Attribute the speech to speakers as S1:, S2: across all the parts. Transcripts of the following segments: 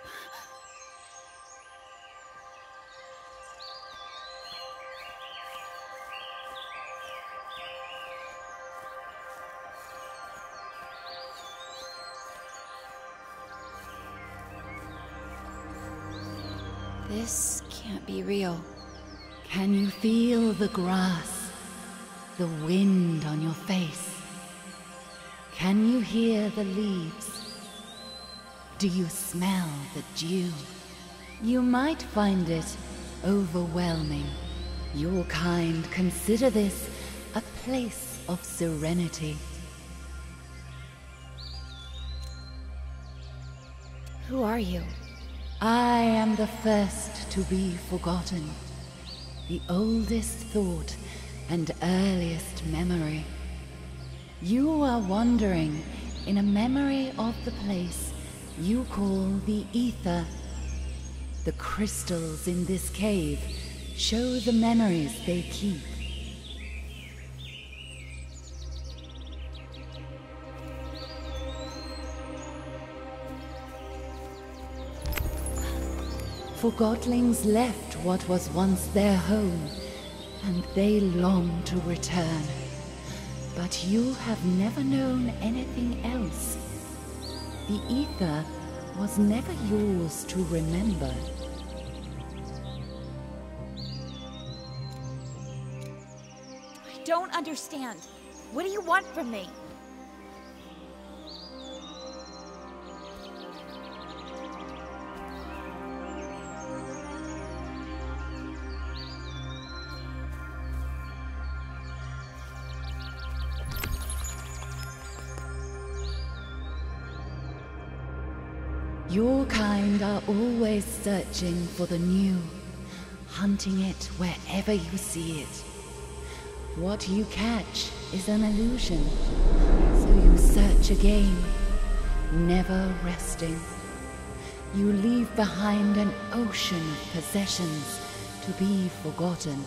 S1: This can't be real.
S2: Can you feel the grass, the wind on your face? Can you hear the leaves? Do you smell the dew? You might find it overwhelming. Your kind consider this a place of serenity.
S1: Who are you?
S2: I am the first to be forgotten, the oldest thought and earliest memory. You are wandering in a memory of the place you call the Ether. The crystals in this cave show the memories they keep. Forgotlings left what was once their home, and they long to return. But you have never known anything else. The Ether was never yours to remember.
S1: I don't understand. What do you want from me?
S2: Your kind are always searching for the new, hunting it wherever you see it. What you catch is an illusion, so you search again, never resting. You leave behind an ocean of possessions to be forgotten.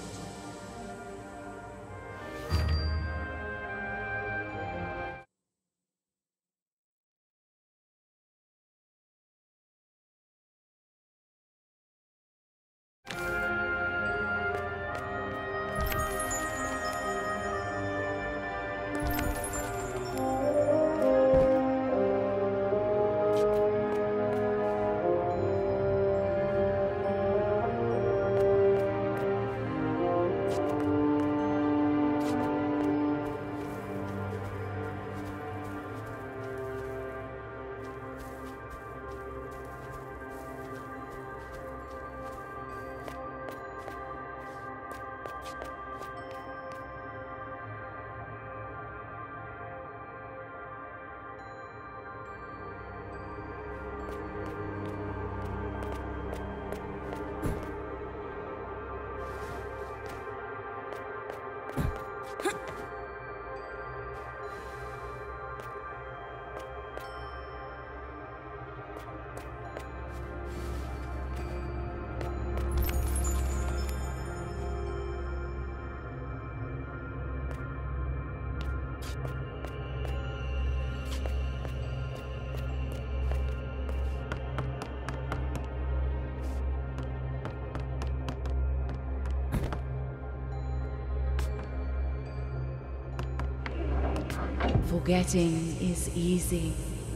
S2: Forgetting is easy.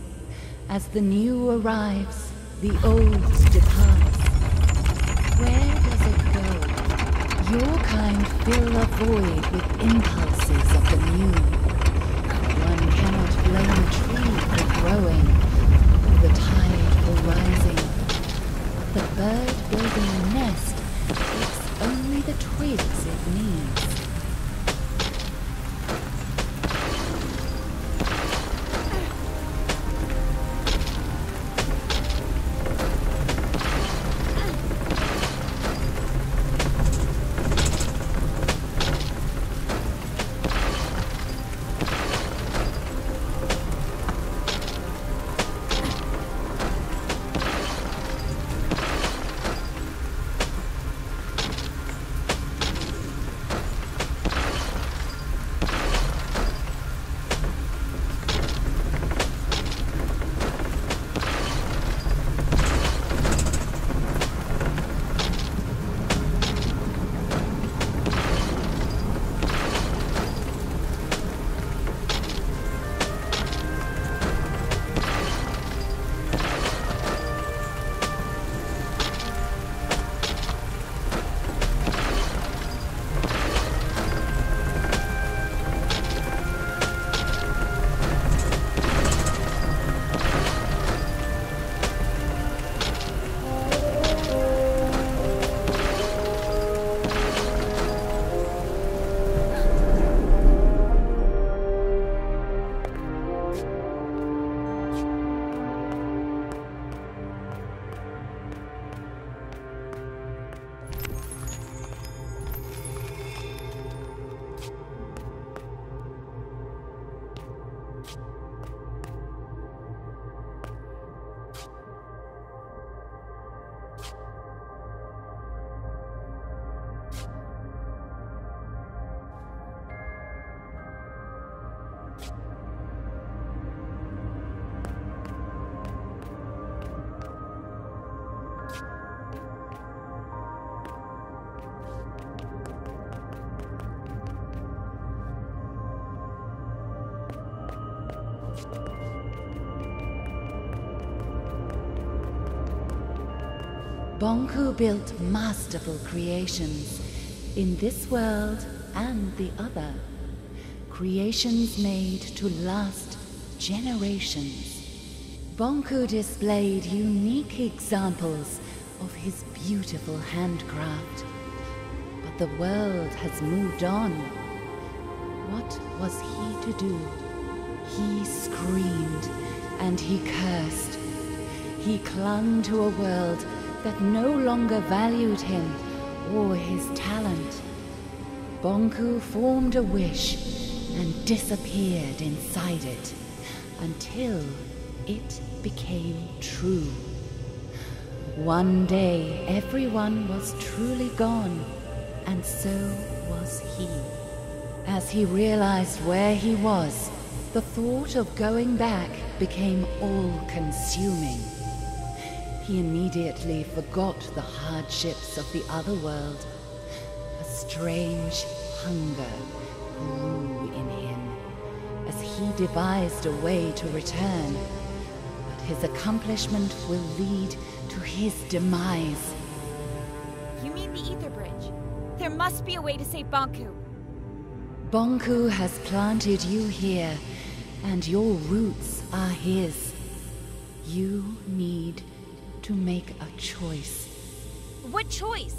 S2: As the new arrives, the old departs. Where does it go? Your kind fill a void with impulses of the new. One cannot blame a tree for growing, or the tide for rising. The bird building a nest takes only the twigs it needs. Bonku built masterful creations in this world and the other. Creations made to last generations. Bonku displayed unique examples of his beautiful handcraft. But the world has moved on. What was he to do? He screamed and he cursed. He clung to a world that no longer valued him or his talent. Bonku formed a wish and disappeared inside it until it became true. One day everyone was truly gone, and so was he. As he realized where he was, the thought of going back became all-consuming. He immediately forgot the hardships of the other world. A strange hunger grew in him as he devised a way to return. But his accomplishment will lead to his demise.
S1: You mean the Ether Bridge? There must be a way to save Bonku.
S2: Bonku has planted you here, and your roots are his. You need to make a choice.
S1: What choice?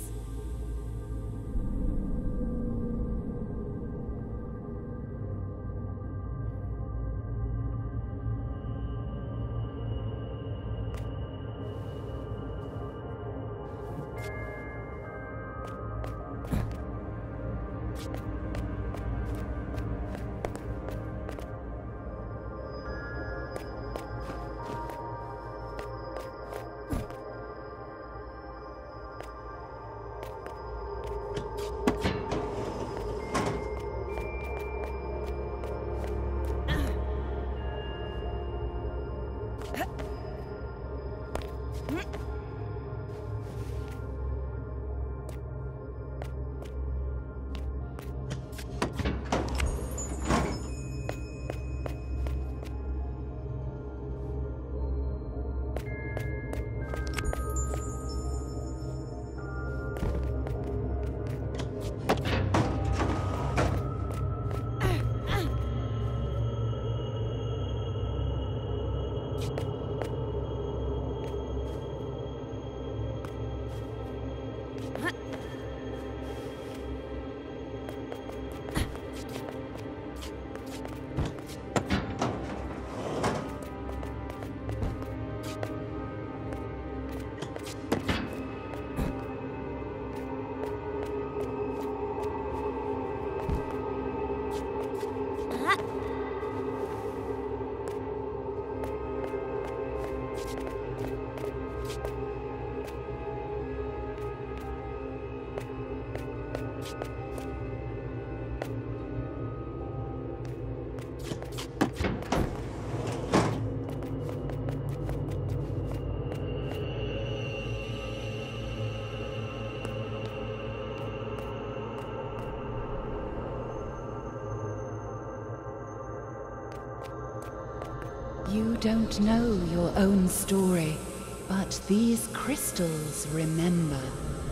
S2: You don't know your own story, but these crystals remember.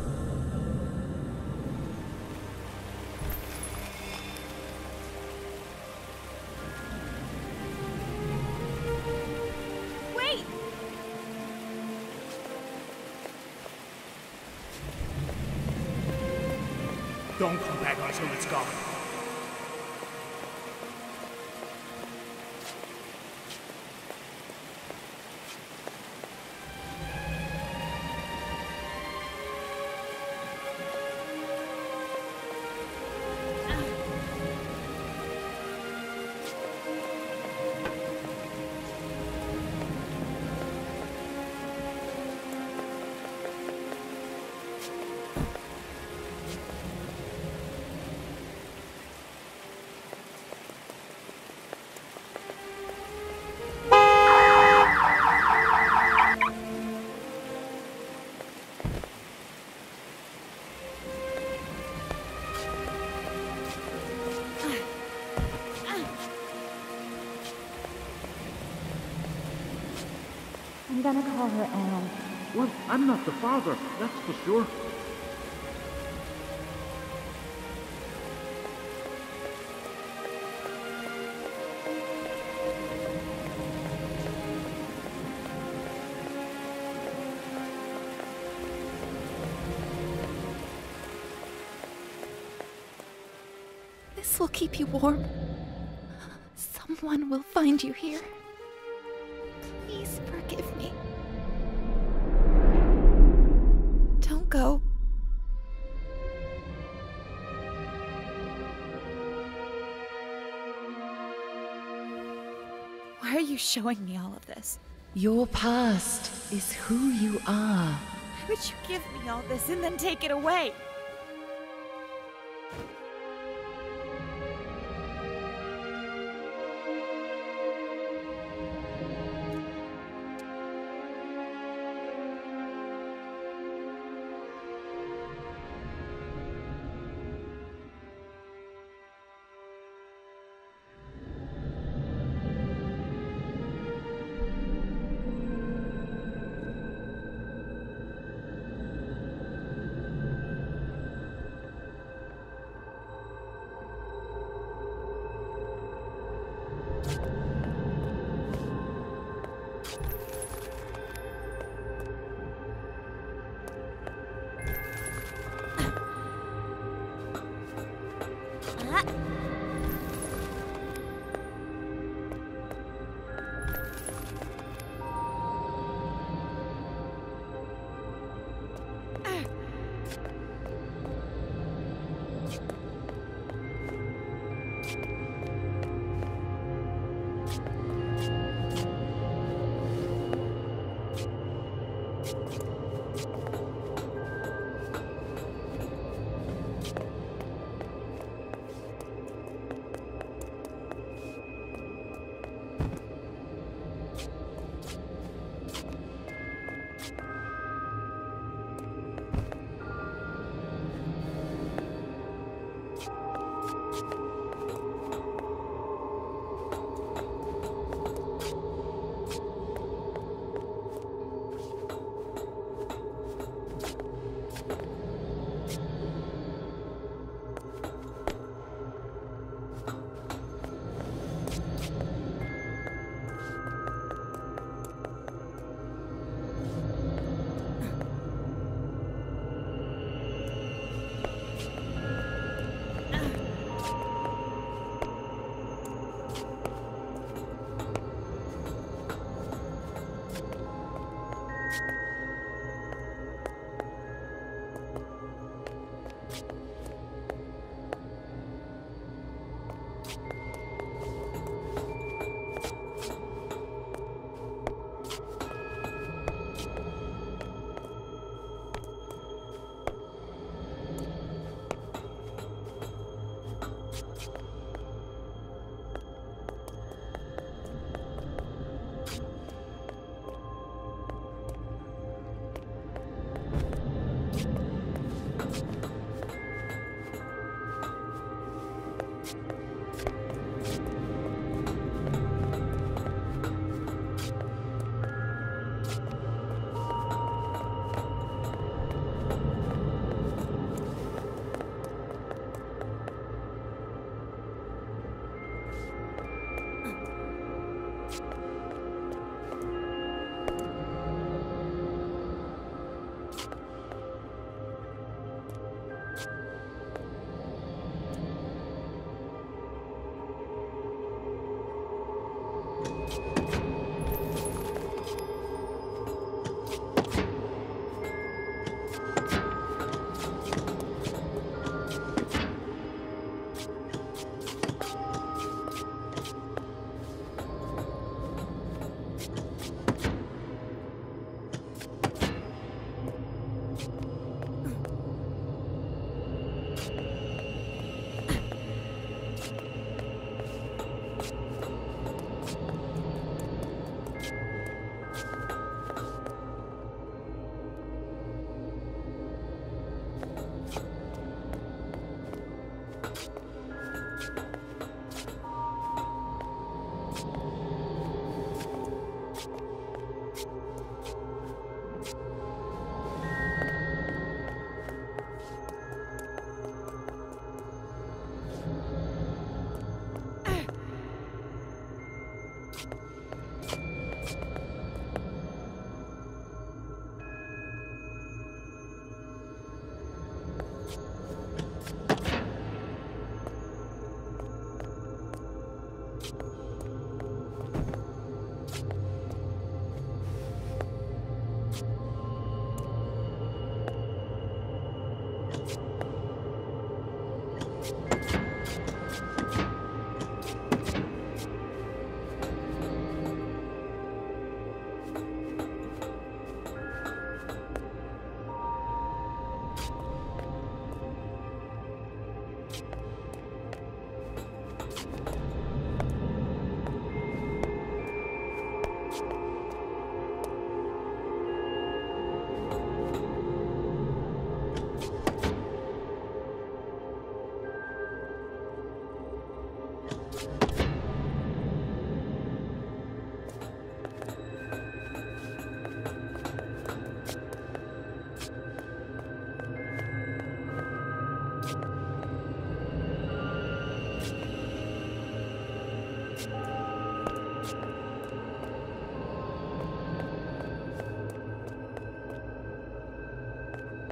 S1: Wait!
S3: Don't come back until it's gone.
S4: I'm gonna call her Anne. Well, I'm not the father, that's for sure.
S2: This will keep you warm. Someone will find you here. Please forgive me. Don't go.
S1: Why are you showing me all of this?
S2: Your past is who you are.
S1: Why would you give me all this and then take it away?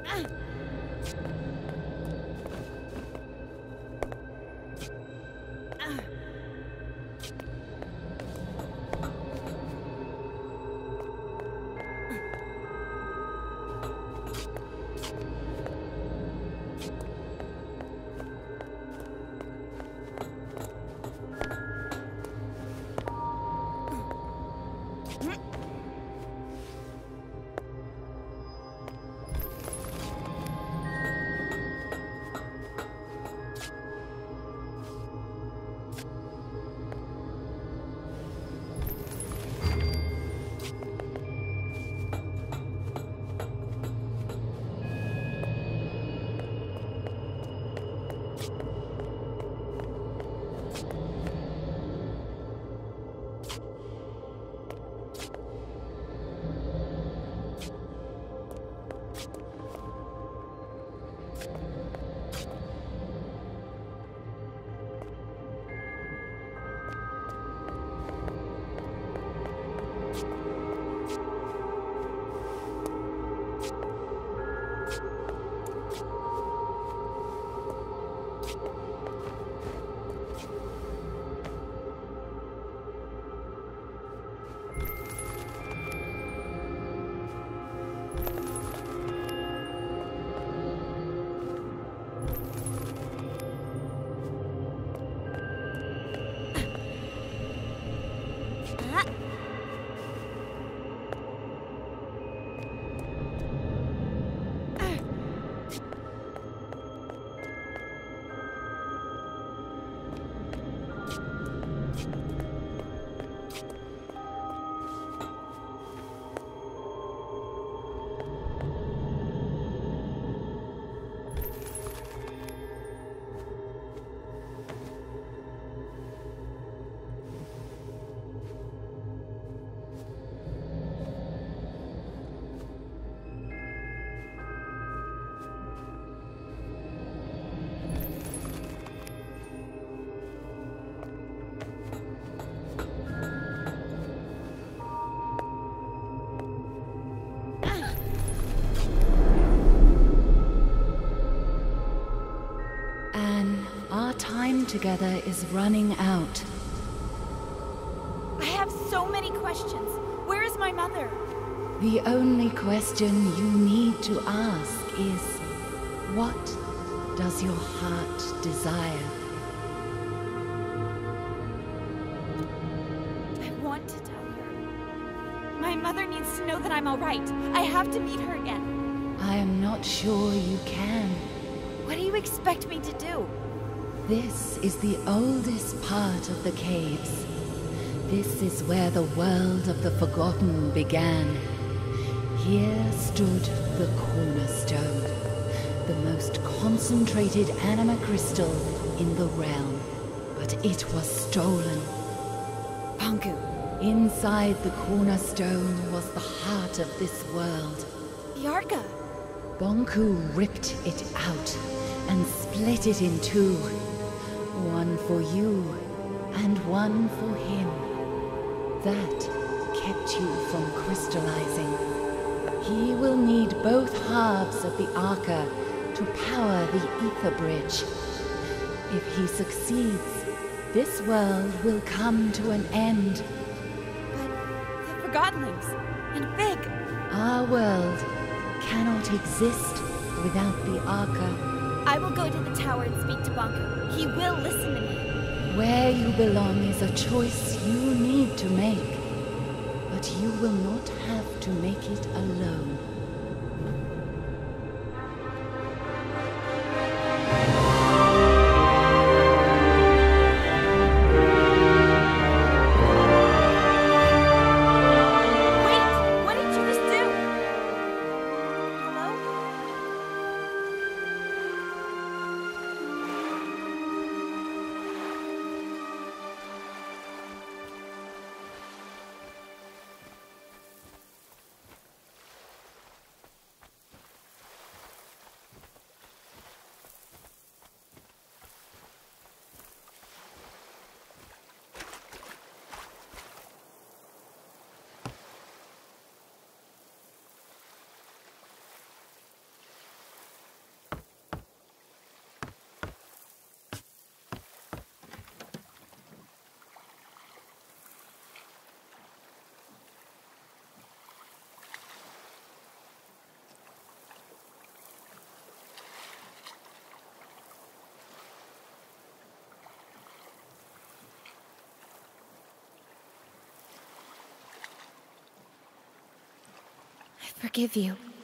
S2: Time together is running out.
S1: I have so many questions. Where is my mother?
S2: The only question you need to ask is, what does your heart desire?
S1: I want to tell her. My mother needs to know that I'm all right. I have to meet her again.
S2: I am not sure you can.
S1: What do you expect me to do?
S2: This is the oldest part of the caves. This is where the world of the Forgotten began. Here stood the Cornerstone, the most concentrated anima crystal in the realm. But it was stolen.
S1: Bonku.
S2: Inside the Cornerstone was the heart of this world.
S1: The Arca.
S2: Bonku ripped it out and split it in two. One for you, and one for him. That kept you from crystallizing. He will need both halves of the Arca to power the Ether Bridge. If he succeeds, this world will come to an end.
S1: But the Forgottenlings and Big.
S2: Our world cannot exist without the Arca.
S1: I will go to the tower and speak to Bonku. He will listen to me.
S2: Where you belong is a choice you need to make. But you will not have to make it alone.
S1: Wait! What did you just do? Hello?
S5: forgive you.